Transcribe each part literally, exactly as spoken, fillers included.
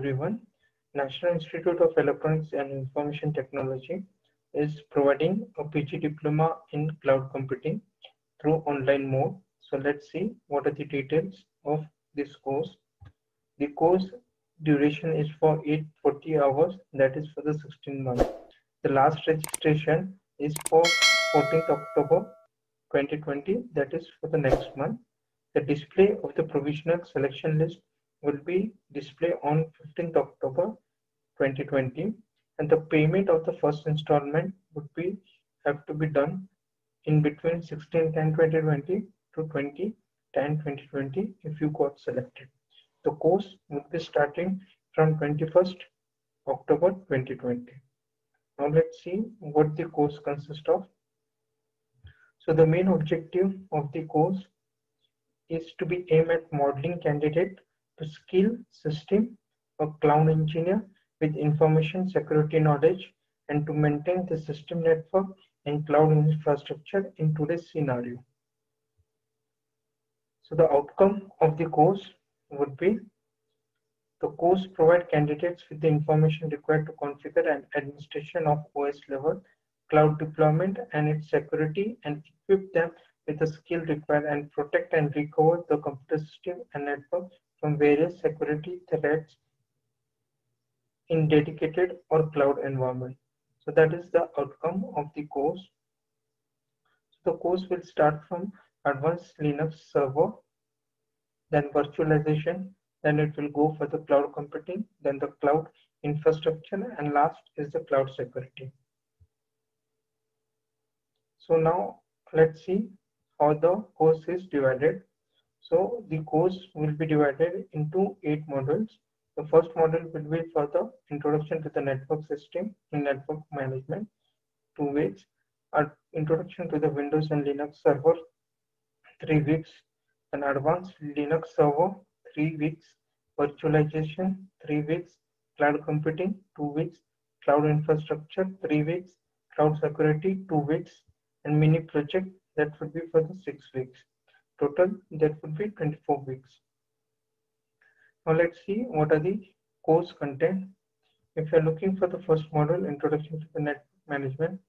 everyone. National Institute of Electronics and Information Technology is providing a P G diploma in cloud computing through online mode. So let's see what are the details of this course. The course duration is for eight hundred forty hours, that is for the sixteen months. The last registration is for fourteenth October twenty twenty, that is for the next month. The display of the provisional selection list will be displayed on fifteenth October twenty twenty, and the payment of the first installment would be have to be done in between sixteen ten twenty twenty to twenty ten twenty twenty if you got selected. The course would be starting from twenty-first October twenty twenty. Now let's see what the course consists of. So the main objective of the course is to be aimed at modeling candidate to skill system or cloud engineer with information security knowledge and to maintain the system network and cloud infrastructure in today's scenario. So the outcome of the course would be the course provide candidates with the information required to configure and administration of O S level cloud deployment and its security and equip them with the skill required and protect and recover the computer system and network from various security threats in dedicated or cloud environment. So that is the outcome of the course. So the course will start from advanced Linux server, then virtualization, then it will go for the cloud computing, then the cloud infrastructure, and last is the cloud security. So now let's see how the course is divided. So the course will be divided into eight modules. The first module will be for the introduction to the network system in network management, two weeks. An introduction to the Windows and Linux server, three weeks. An advanced Linux server, three weeks. Virtualization, three weeks. Cloud computing, two weeks. Cloud infrastructure, three weeks. Cloud security, two weeks. And mini project, that would be for the six weeks. Total, that would be twenty-four weeks. Now let's see what are the course content. If you're looking for the first module, Introduction to the Network Management,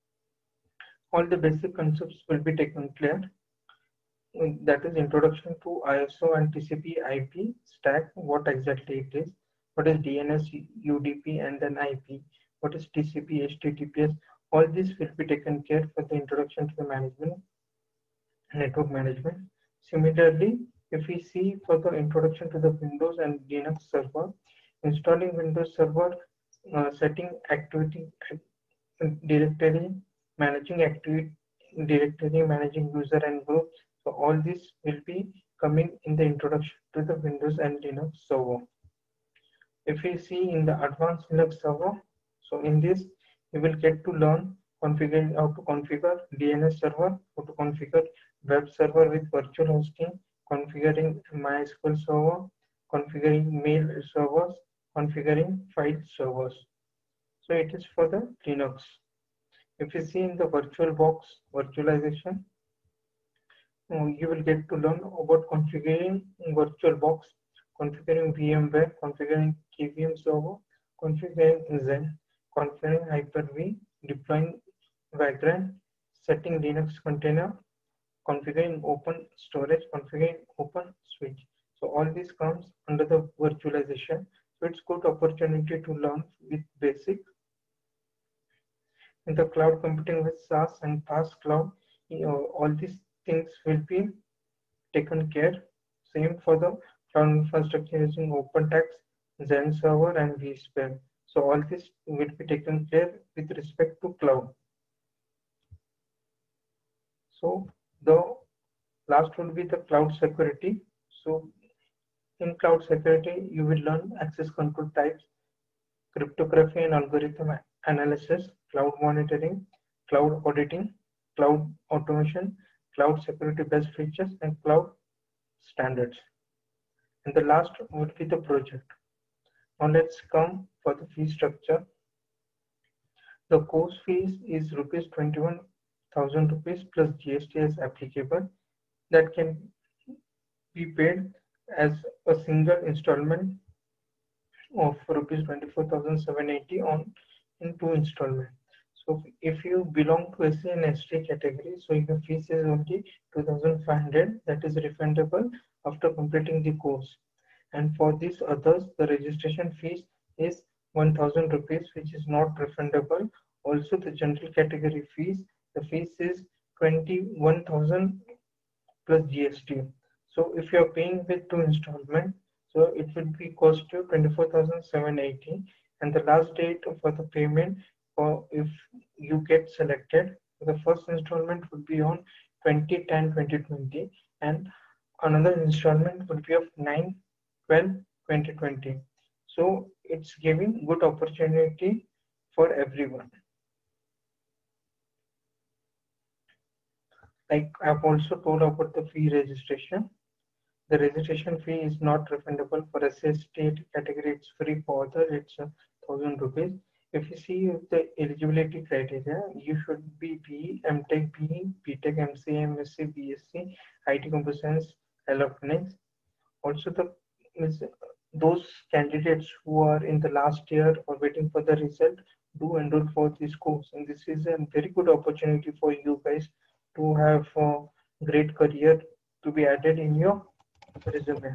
all the basic concepts will be taken clear. That is Introduction to I S O and T C P I P stack, what exactly it is, what is D N S, U D P, and then I P, what is T C P, H T T P S. All this will be taken care for the introduction to the management, network management. Similarly, if we see for the introduction to the Windows and Linux server, installing Windows server, uh, setting activity directory, managing activity directory, managing user and group. So all this will be coming in the introduction to the Windows and Linux server. If we see in the advanced Linux server, so in this you will get to learn configuring how to configure D N S server, how to configure web server with virtual hosting, configuring MySQL server, configuring mail servers, configuring file servers. So it is for the Linux. If you see in the VirtualBox virtualization, you will get to learn about configuring VirtualBox, configuring VMware, configuring K V M server, configuring Xen, configuring Hyper-V, deploying Vagrant, setting Linux container, configuring open storage, configuring open switch. So all this comes under the virtualization. So it's good opportunity to learn with basic. In the cloud computing with SaaS and PaaS cloud, you know, all these things will be taken care. Same for the cloud infrastructure using OpenTax, Xen server, and vSphere. So all this will be taken care with respect to cloud. So the last will be the cloud security. So in cloud security, you will learn access control types, cryptography and algorithm analysis, cloud monitoring, cloud auditing, cloud automation, cloud security best features, and cloud standards. And the last would be the project. Now let's come for the fee structure. The course fees is rupees twenty-one thousand rupees plus G S T as applicable. That can be paid as a single installment of rupees twenty-four thousand seven hundred eighty on in two installment. So if you belong to S C and S T category, so your fees is only two thousand five hundred, that is refundable after completing the course. And for these others, the registration fees is one thousand rupees, which is not refundable. Also, the general category fees, the fees is twenty-one thousand plus G S T. So if you are paying with two installment, so it will be cost you twenty-four thousand seven hundred eighty, and the last date for the payment, for if you get selected, the first installment would be on twenty ten twenty twenty, and another installment would be of nine twelve twenty twenty. So it's giving good opportunity for everyone. Like I've also told about the fee registration. The registration fee is not refundable for S C S T category. It's free for other. It's a thousand rupees. If you see the eligibility criteria, you should be B E, M Tech, B E, B Tech, M C A, M S C, B S c, I T Computer Science, Electronics. Also, the is those candidates who are in the last year or waiting for the result do enroll for this course, and this is a very good opportunity for you guys to have a great career to be added in your resume.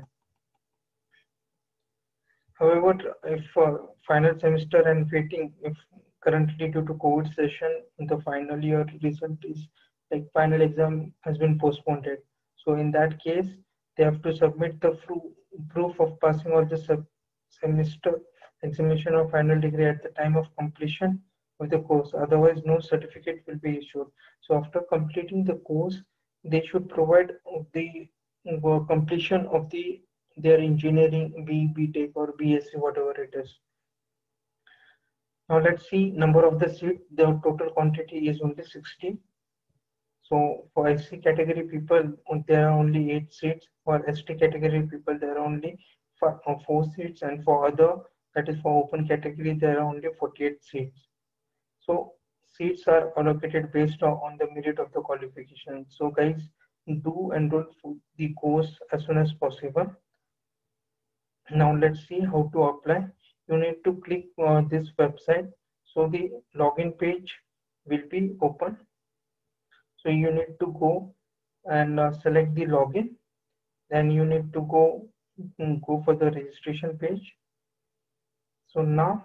However, if uh, final semester and waiting, if currently due to COVID session, the final year result is like final exam has been postponed. So in that case, they have to submit the proof of passing or the sub semester examination or final degree at the time of completion of the course. Otherwise, no certificate will be issued. So after completing the course, they should provide the uh, completion of the their engineering, B, B.Tech or B S c, whatever it is. Now let's see number of the seats. The total quantity is only sixty. So for S C category people, there are only eight seats. For S T category people, there are only four, uh, four seats, and for other, that is for open category, there are only forty-eight seats. So seats are allocated based on the merit of the qualification. So guys, do enroll for the course as soon as possible. Now let's see how to apply. You need to click uh, this website. So the login page will be open. So you need to go and uh, select the login. Then you need to go go for the registration page. So now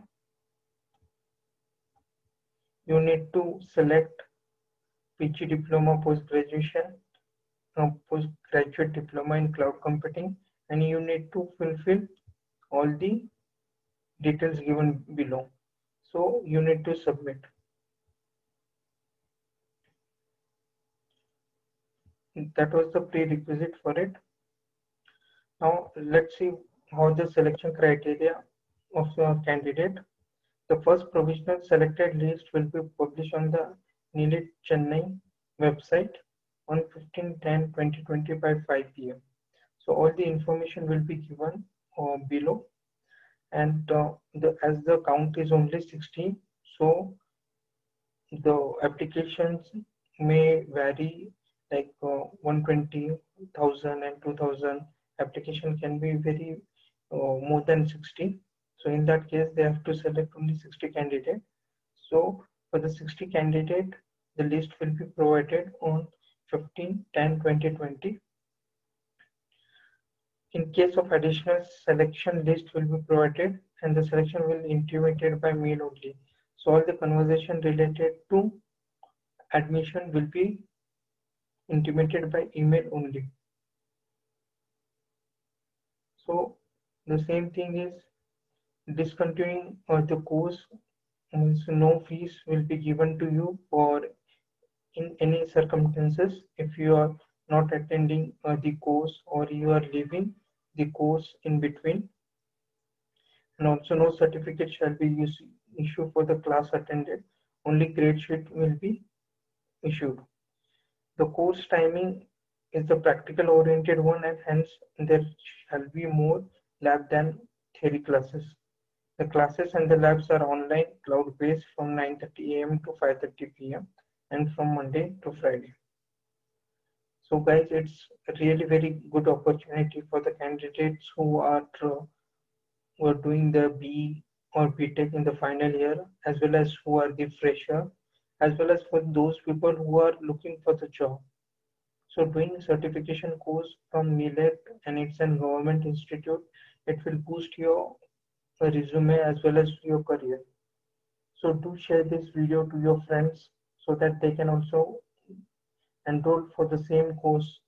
you need to select P G diploma post graduation, uh, postgraduate diploma in cloud computing, and you need to fulfill all the details given below. So you need to submit. That was the prerequisite for it. Now let's see how the selection criteria of your candidate. The first provisional selected list will be published on the NEELIT Chennai website on fifteen ten twenty twenty by five p m So all the information will be given uh, below, and uh, the, as the count is only sixteen, so the applications may vary, like uh, one hundred twenty thousand and two thousand application can be very uh, more than sixty. So in that case, they have to select only sixty candidates. So for the sixty candidate, the list will be provided on fifteen ten twenty twenty. In case of additional selection, list will be provided and the selection will be intimated by mail only. So all the conversation related to admission will be intimated by email only. So the same thing is discontinuing uh, the course, means no fees will be given to you for in any circumstances if you are not attending uh, the course or you are leaving the course in between. And also no certificate shall be used, issued for the class attended. Only grade sheet will be issued. The course timing is the practical oriented one, and hence there shall be more lab than theory classes. The classes and the labs are online, cloud based from nine thirty a m to five thirty p m and from Monday to Friday. So guys, it's really very good opportunity for the candidates who are uh, who are doing the B or B Tech in the final year, as well as who are the fresher, as well as for those people who are looking for the job. So doing certification course from NIELEC, and it's a government institute, it will boost your resume as well as your career. So do share this video to your friends so that they can also enroll for the same course